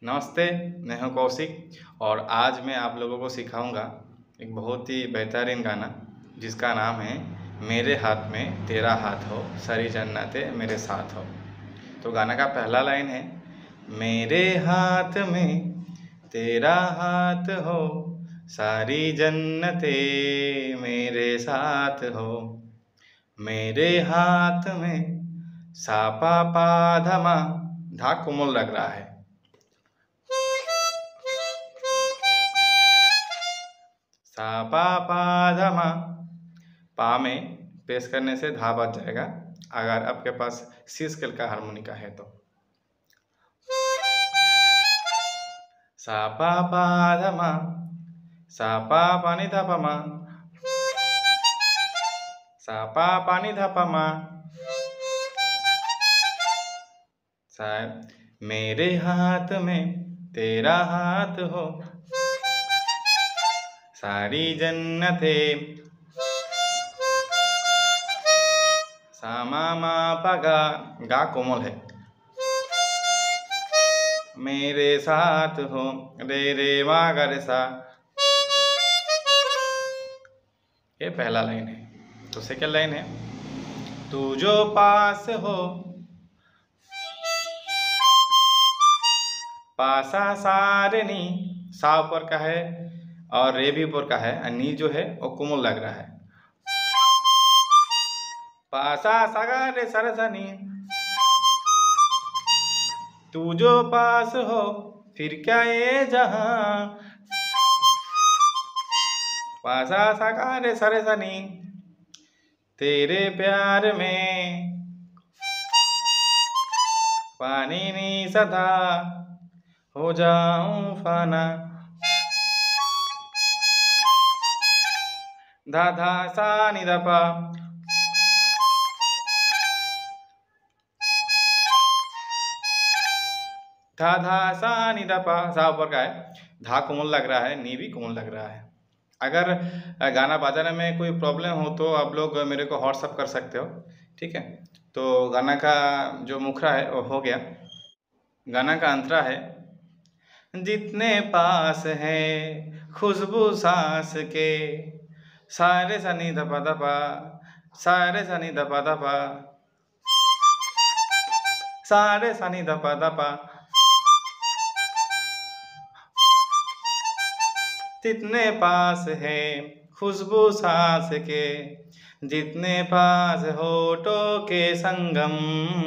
नमस्ते, मैं हूं कौशिक और आज मैं आप लोगों को सिखाऊंगा एक बहुत ही बेहतरीन गाना जिसका नाम है मेरे हाथ में तेरा हाथ हो, सारी जन्नतें मेरे साथ हो। तो गाना का पहला लाइन है मेरे हाथ में तेरा हाथ हो, सारी जन्नतें मेरे साथ हो। मेरे हाथ में सा पा पा धा मा, धा कोमल लग रहा है। सा पा पा धा मा, पा में पेश करने से धा बच जाएगा अगर आपके पास सी स्केल का हारमोनिका है तो। सा पा पा धा मा, सा पा पा नि धा पा मा, सा पा पा नि धा पा मा। मेरे हाथ में तेरा हाथ हो, सारी जन्नतें, सा मा मा पा गा, गा कोमल है, मेरे साथ हो, रे रे मा गा रे सा। ये पहला लाइन है। तो सेकंड लाइन है तू जो पास हो, पासा सारे नी, सा ऊपर का है और रे भी ऊपर का है, नी जो है वो कोमल लग रहा है। पासा सागा रे सरसा नी, तू जो पास हो फिर क्या ये जहां। पासा सागा रे सरसा नी, तेरे प्यार में पानी नी सदा हो जाऊं फाना। धा धा सा नि धा पा, धा धा सा नि धा पा, सा ऊपर का है, धा कोमल लग रहा है, नी भी कोमल लग रहा है। अगर गाना बजाने में कोई प्रॉब्लम हो तो आप लोग मेरे को व्हाट्सअप कर सकते हो, ठीक है। तो गाना का जो मुखरा है वो हो गया। गाना का अंतरा है जितने पास है खुशबू सांस के, सारे सनी धपा धपा, सारे सनी धपा धपा, सारे सनी धपा धपा। जितने पास है खुशबू सांस के, जितने पास होठों के संगम।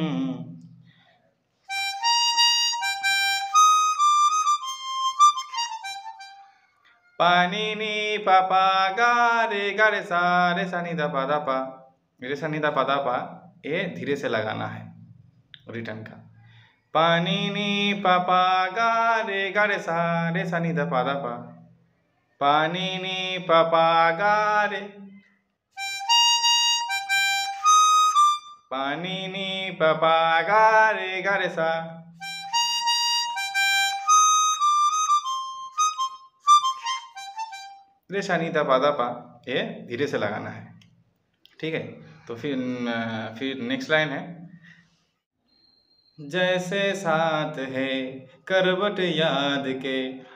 पानी नी पापा गा रे सा रे सा नि धा पा धा पा, रे सा नि धा पा धा पा, ये धीरे से लगाना है रिटर्न का। पानी नी पापा गा रे सा नि धा पा धा पा, पानी नी पापा गा रे, पानी नी पापा गा रे सा। रे सा नि धा पा, ये धीरे से लगाना है, ठीक है। तो फिर नेक्स्ट लाइन है जैसे साथ है करवट याद के,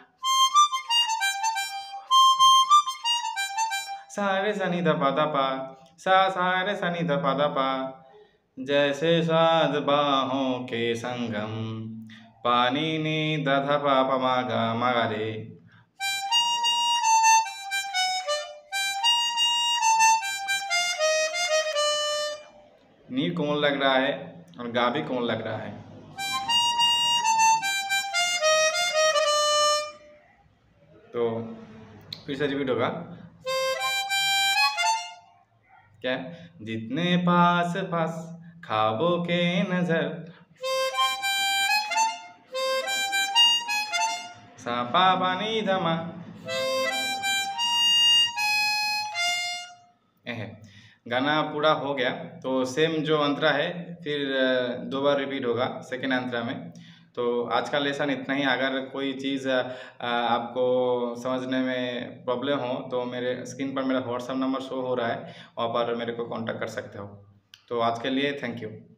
सारे सा नि धा पा, सारे सा नि धा पा, जैसे साथ बाहों के संगम। पानी नी धा धा पा मा गा रे। नी कोमल लग रहा है और गा भी कोमल लग रहा है। तो फिर से रिपीट होगा क्या, जितने पास पास ख्वाबों के नजर, सा पा पा नी धा मा। गाना पूरा हो गया। तो सेम जो अंतरा है फिर दो बार रिपीट होगा सेकेंड अंतरा में। तो आज का लेसन इतना ही। अगर कोई चीज़ आपको समझने में प्रॉब्लम हो तो मेरे स्क्रीन पर मेरा व्हाट्सएप नंबर शो हो रहा है, वहाँ पर मेरे को कांटेक्ट कर सकते हो। तो आज के लिए थैंक यू।